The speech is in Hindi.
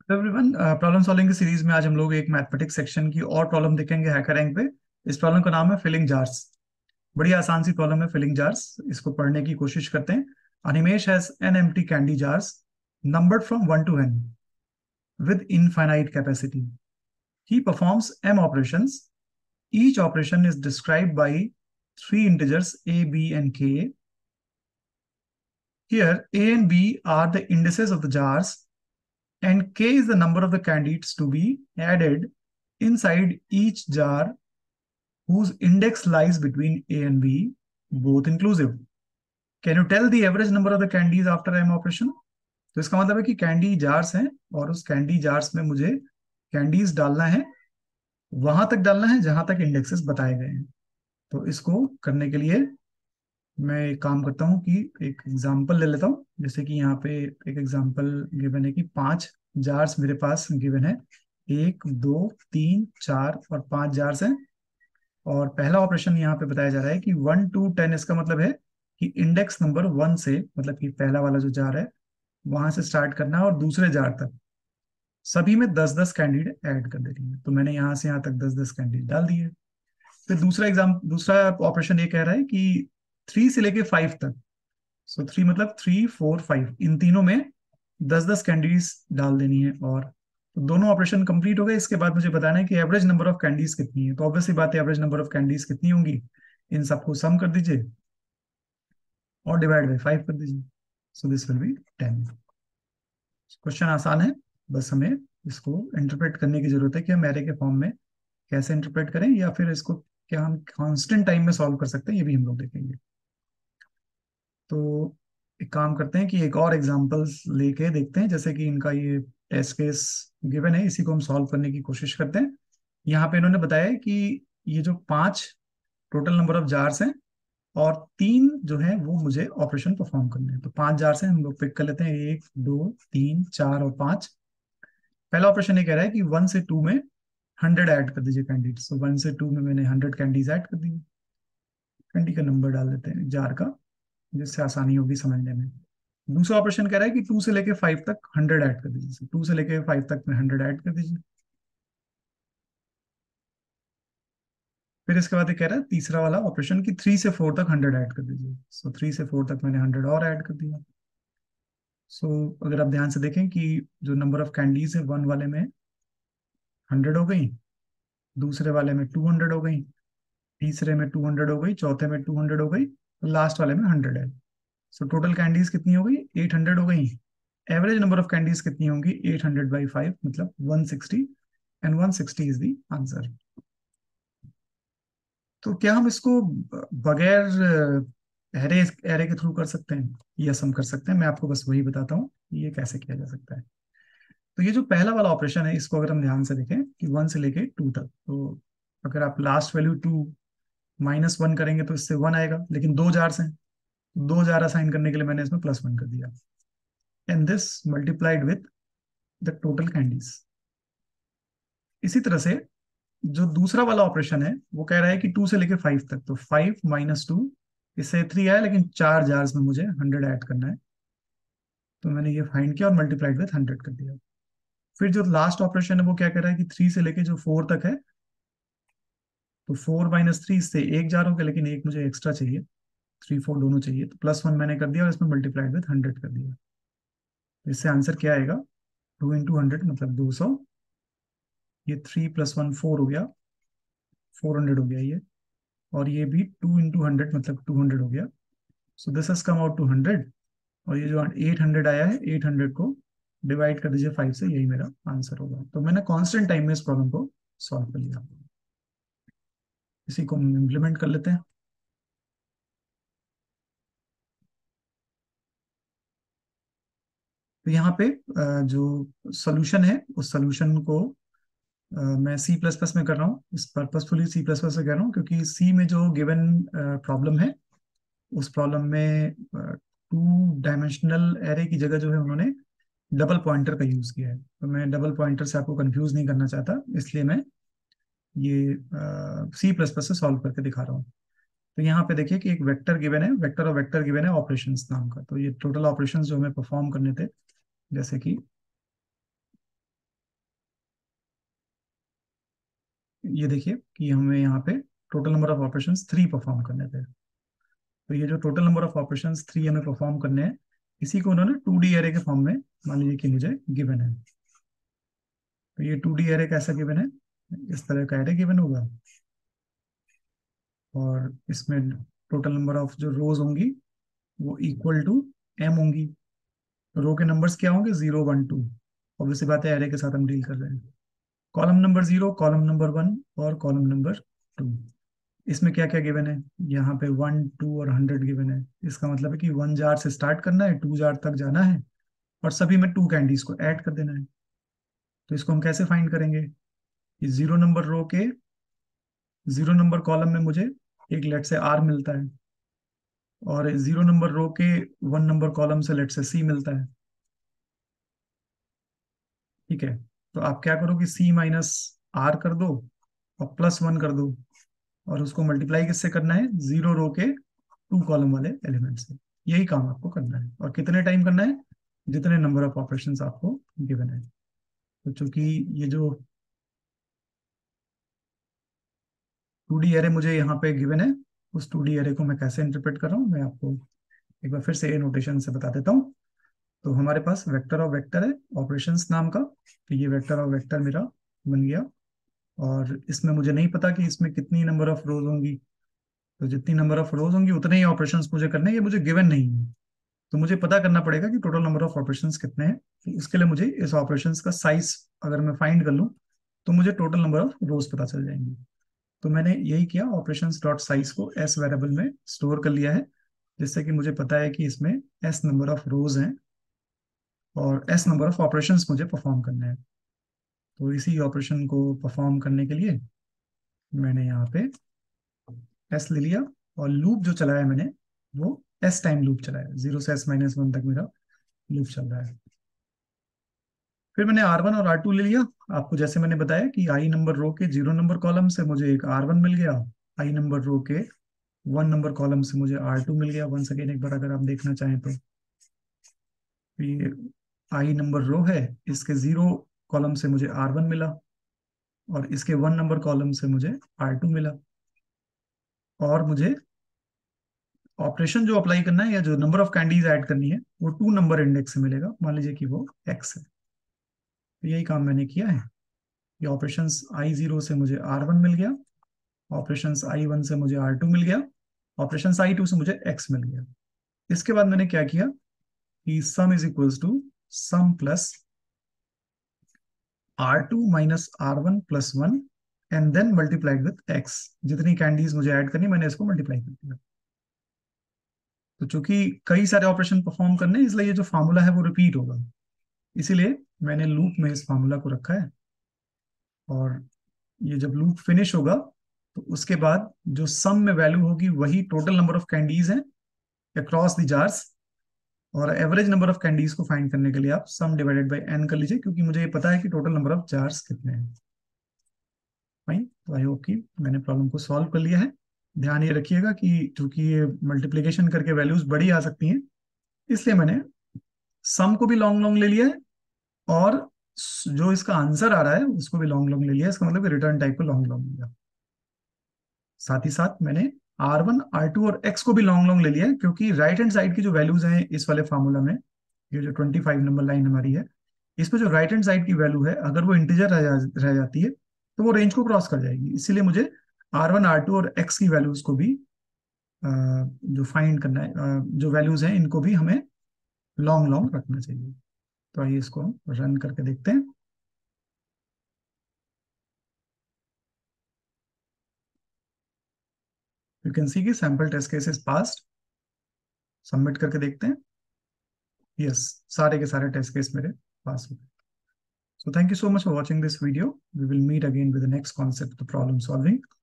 तो एवरीवन, प्रॉब्लम सॉल्विंग की सीरीज में आज हम लोग एक मैथमेटिक्स सेक्शन की और प्रॉब्लम देखेंगे हैकर रैंक पे। इस प्रॉब्लम का नाम है फिलिंग जार्स। बड़ी आसान सी प्रॉब्लम है फिलिंग जार्स। इसको पढ़ने की कोशिश करते हैं। Animesh has an empty candy jars numbered from 1 to n with infinite capacity. He performs m operations. Each operation is described by three integers a, b, and k. Here, a and b are the indices of the jars, and k is the number of the candidates to be added inside each jar whose index lies between A and B, both inclusive. Can you tell the average number of the candies after M operation? तो इसका मतलब है कि कैंडी जार्स हैं और उस कैंडी जार्स में मुझे कैंडीज डालना है, वहां तक डालना है जहां तक इंडेक्सेस बताए गए हैं। तो इसको करने के लिए मैं एक काम करता हूँ कि एक एग्जांपल ले लेता हूँ। जैसे कि यहाँ पे एक एग्जांपल गिवन है कि 5 जार्स मेरे पास गिवन है। 1, 2, 3, 4 और 5 जार्स हैं। और पहला ऑपरेशन यहाँ पे बताया जा रहा है कि 1 to 10। इसका मतलब है कि इंडेक्स नंबर 1 से, मतलब कि पहला वाला जो जार है वहां से स्टार्ट करना है और दूसरे जार तक सभी में 10-10 कैंडिडेट ऐड कर देनी है। तो मैंने यहाँ से यहाँ तक 10-10 कैंडिडेट डाल दिए। फिर दूसरा ऑपरेशन ये कह रहा है कि 3 से लेके 5 तक। सो 3 मतलब 3, 4, 5, इन तीनों में 10-10 कैंडीज डाल देनी है। और तो दोनों ऑपरेशन कंप्लीट हो गए। इसके बाद मुझे बताना है कि एवरेज नंबर ऑफ कैंडीज कितनी है। तो ऑब्वियसली बात है, एवरेज नंबर ऑफ कैंडीज कितनी होंगी, इन सबको सम कर दीजिए और डिवाइड बाई 5 कर दीजिए। So this will be 10। Question आसान है, बस हमें इसको इंटरप्रेट करने की जरूरत है कि हम एरे के फॉर्म में कैसे इंटरप्रेट करें, या फिर इसको क्या हम कांस्टेंट टाइम में सॉल्व कर सकते हैं, ये भी हम लोग देखेंगे। तो एक काम करते हैं कि एक और एग्जांपल्स लेके देखते हैं। जैसे कि इनका ये टेस्ट केस गिवन है, इसी को हम सॉल्व करने की कोशिश करते हैं। यहाँ पे इन्होंने बताया है कि ये जो 5 टोटल नंबर ऑफ जार्स हैं और 3 जो है वो मुझे ऑपरेशन परफॉर्म करने हैं। तो 5 जार्स हैं, हम लोग पिक कर लेते हैं। 1, 2, 3, 4 और 5। पहला ऑपरेशन ये कह रहा है कि 1 से 2 में 100 ऐड कर दीजिए कैंडीड। सो 1 से 2 में मैंने 100 कैंडीज ऐड कर दी। कैंडी का नंबर डाल देते हैं जार का, जिससे आसानी होगी समझने में। दूसरा ऑपरेशन कह रहा है कि 2 से लेके 5 तक 100 ऐड कर दीजिए। 2 से लेके 5 तक में 100 ऐड कर दीजिए। फिर इसके बाद ये कह रहा है तीसरा वाला ऑपरेशन कि 3 से 4 तक 100 ऐड कर दीजिए। सो 3 से 4 तक मैंने 100 और ऐड कर दिया। सो अगर आप ध्यान से देखें कि जो नंबर ऑफ कैंडीज है 1 वाले में 100 हो गई, दूसरे वाले में 200 हो गई, तीसरे में 200 हो गई, चौथे में 200 हो गई, तो लास्ट वाले में 100 है। सो टोटल कैंडीज कितनी हो गई, 800 हो गई। एवरेज नंबर ऑफ कैंडीज कितनी होंगी, 800/5 मतलब 160। And 160 is the answer. तो क्या हम इसको बगैर एरे एरे के थ्रू कर सकते हैं? यस, हम कर सकते हैं। मैं आपको बस वही बताता हूँ ये कैसे किया जा सकता है। तो ये जो पहला वाला ऑपरेशन है, इसको अगर हम ध्यान से देखें कि 1 से लेके 2 तक, तो अगर आप लास्ट वैल्यू 2 -1 करेंगे तो इससे 1 आएगा। लेकिन 2 जार्स हैं, 2 जार असाइन करने के लिए मैंने इसमें +1 कर दिया। And this multiplied with the total candies. इसी तरह से जो दूसरा वाला ऑपरेशन है वो कह रहा है कि 2 से लेके 5 तक, तो 5 - 2, इससे 3 आया, लेकिन 4 जार्स में मुझे 100 ऐड करना है। तो मैंने ये फाइंड किया और मल्टीप्लाइड विथ 100 कर दिया। फिर जो लास्ट ऑपरेशन है वो क्या कह रहा है कि 3 से लेके जो 4 तक है, तो 4 - 3, इससे 1 जार हो गया, लेकिन एक मुझे एक्स्ट्रा चाहिए, 3, 4 दोनों चाहिए। तो +1 मैंने कर दिया और इसमें मल्टीप्लाइड विथ 100 कर दिया। तो इससे आंसर क्या आएगा, 2 × 100 मतलब 200। ये 3 + 1 4 हो गया, 400 हो गया ये। और ये भी 2 × 100 मतलब 200 हो गया। So this has come out to 100। और ये जो 800 आया है, 800 को डिवाइड कर दीजिए 5 से, यही मेरा आंसर होगा। तो मैंने कांस्टेंट टाइम में इस प्रॉब्लम को सॉल्व कर लिया। इसी को हम इम्प्लीमेंट कर लेते हैं। तो यहाँ पे जो सोल्यूशन है उस सोल्यूशन को मैं C++ में कर रहा हूँ। इस पर्पसफुली C++ से कर रहा हूँ क्योंकि C में जो गिवन प्रॉब्लम है, उस प्रॉब्लम में 2 डायमेंशनल एरे की जगह जो है उन्होंने डबल पॉइंटर का यूज किया है। तो मैं डबल पॉइंटर से आपको कंफ्यूज नहीं करना चाहता, इसलिए मैं ये C++ से सॉल्व करके दिखा रहा हूँ। तो यहाँ पे देखिए कि एक वेक्टर गिवन है, वेक्टर और वेक्टर गिवन है ऑपरेशंस नाम का। तो ये टोटल ऑपरेशंस जो हमें परफॉर्म करने थे, जैसे कि ये देखिए कि हमें यहाँ पे total number of operations 3 perform करने थे। तो ये जो टोटल नंबर ऑफ ऑपरेशंस 3 हमें परफॉर्म करने हैं, इसी को उन्होंने 2D एरे के फॉर्म में मान लीजिए कि मुझे गिवन है। तो ये 2D एरे कैसा गिवन है, इस तरह का एरे गिवन होगा, और इसमें टोटल नंबर ऑफ जो रोज होंगी वो इक्वल टू m होंगी। रो के नंबर्स क्या होंगे, 0 1 2। ऑब्वियसली बात है, एरे के साथ हम डील कर रहे हैं। कॉलम नंबर 0, कॉलम नंबर 1 और कॉलम नंबर 2। इसमें क्या क्या गिवन है, यहाँ पे 1 2 और 100 गिवन है। इसका मतलब है कि 1 जार से स्टार्ट करना है, 2 जार तक जाना है, और सभी में 2 कैंडीज को ऐड कर देना है। तो इसको हम कैसे फाइंड करेंगे, कि 0 नंबर रो के 0 नंबर कॉलम में मुझे एक लेट से आर मिलता है, और 0 नंबर रो के 1 नंबर कॉलम से लेट से सी मिलता है। ठीक है, तो आप क्या करो कि सी माइनस आर कर दो और +1 कर दो, और उसको मल्टीप्लाई किससे करना है, 0 रो के 2 कॉलम वाले एलिमेंट से। यही काम आपको करना है, और कितने टाइम करना है, जितने नंबर ऑफ ऑपरेशंस आपको गिवन है। तो चूंकि ये जो 2D एरे मुझे यहाँ पे गिवन है, उस 2D एरे को मैं कैसे इंटरप्रेट कर रहा हूँ, मैं आपको एक बार फिर से नोटेशन से बता देता हूँ। तो हमारे पास वेक्टर ऑफ वेक्टर है ऑपरेशंस नाम का। तो ये वेक्टर ऑफ वेक्टर मेरा बन गया, और इसमें मुझे नहीं पता कि इसमें कितनी नंबर ऑफ रोज होंगी। तो जितनी नंबर ऑफ रोज होंगी उतने ही ऑपरेशंस मुझे करने हैं, ये मुझे गिवन नहीं है। तो मुझे पता करना पड़ेगा कि टोटल नंबर ऑफ ऑपरेशंस कितने हैं। तो इसके लिए मुझे इस ऑपरेशंस का साइज अगर मैं फाइंड कर लूँ, तो मुझे टोटल नंबर ऑफ रोज पता चल जाएंगी। तो मैंने यही किया, ऑपरेशंस डॉट साइज को एस वेरिएबल में स्टोर कर लिया है, जिससे कि मुझे पता है कि इसमें एस नंबर ऑफ रोज हैं और एस नंबर ऑफ ऑपरेशंस मुझे परफॉर्म करने हैं। तो इसी ऑपरेशन को परफॉर्म करने के लिए मैंने यहाँ पे एस ले लिया, और लूप जो चलाया मैंने वो एस टाइम लूप चलाया, 0 से s-1 तक मेरा लूप चल रहा है। फिर मैंने R1 और R2 ले लिया। आपको जैसे मैंने बताया कि आई नंबर रो के 0 नंबर कॉलम से मुझे एक R1 मिल गया, आई नंबर रो के 1 नंबर कॉलम से मुझे R2 मिल गया। वंस अगेन एक बार अगर आप देखना चाहें तो ये आई नंबर रो है, इसके 0 कॉलम से मुझे R1 मिला, और इसके 1 नंबर कॉलम से मुझे R2 मिला। और मुझे ऑपरेशन जो अप्लाई करना है, या जो नंबर ऑफ कैंडीज ऐड करनी है, वो 2 नंबर इंडेक्स से मिलेगा। मान लीजिए कि वो x है। तो यही काम मैंने किया है। ये ऑपरेशंस I0 से मुझे R1 मिल गया, ऑपरेशंस I1 से मुझे R2 मिल गया, ऑपरेशंस I2 से मुझे x मिल गया। इसके बाद मैंने क्या किया कि sum is equals to sum plus R2 minus R1 plus 1 and then multiplied with x। जितनी कैंडीज मुझे ऐड करनी, मैंने इसको मल्टीप्लाई कर दिया। तो चूंकि कई सारे ऑपरेशन परफॉर्म करने, इसलिए ये जो फार्मूला है वो रिपीट होगा, इसीलिए मैंने लूप में इस फार्मूला को रखा है। और ये जब लूप फिनिश होगा, तो उसके बाद जो सम में वैल्यू होगी वही टोटल नंबर ऑफ कैंडीज हैं अक्रॉस द जार्स। और एवरेज नंबर ऑफ कैंडीज को फाइंड करने के लिए आप सम डिवाइडेड बाय n कर लीजिए, क्योंकि मुझे ये पता है कि टोटल नंबर ऑफ जार्स कितने हैं। फाइन, तो आई होप कि मैंने प्रॉब्लम को सॉल्व कर लिया है। ध्यान ये रखिएगा कि चूंकि ये मल्टीप्लीकेशन करके वैल्यूज बड़ी आ सकती हैं, इसलिए मैंने सम को भी लॉन्ग लॉन्ग ले लिया है, और जो इसका आंसर आ रहा है उसको भी लॉन्ग लॉन्ग ले लिया। इसका मतलब रिटर्न टाइप को लॉन्ग लॉन्ग लिया। साथ ही साथ मैंने R1 R2 और x को भी लॉन्ग लॉन्ग ले लिया है, क्योंकि राइट हैंड साइड की जो वैल्यूज हैं इस वाले फार्मूला में, ये जो 25 नंबर लाइन हमारी है, इसमें जो राइट हैंड साइड की वैल्यू है, अगर वो इंटीजर रह जाती है तो वो रेंज को क्रॉस कर जाएगी। इसीलिए मुझे R1 R2 और x की वैल्यूज को भी जो फाइंड करना है, जो वैल्यूज हैं इनको भी हमें लॉन्ग लॉन्ग रखना चाहिए। तो आइए इसको हम रन करके देखते हैं। यू कैन सी की sample test cases passed. Submit करके देखते हैं। यस, सारे के सारे टेस्ट केस मेरे पास हो गए। So thank you so much for watching this video. We will meet again with the next concept of the problem solving.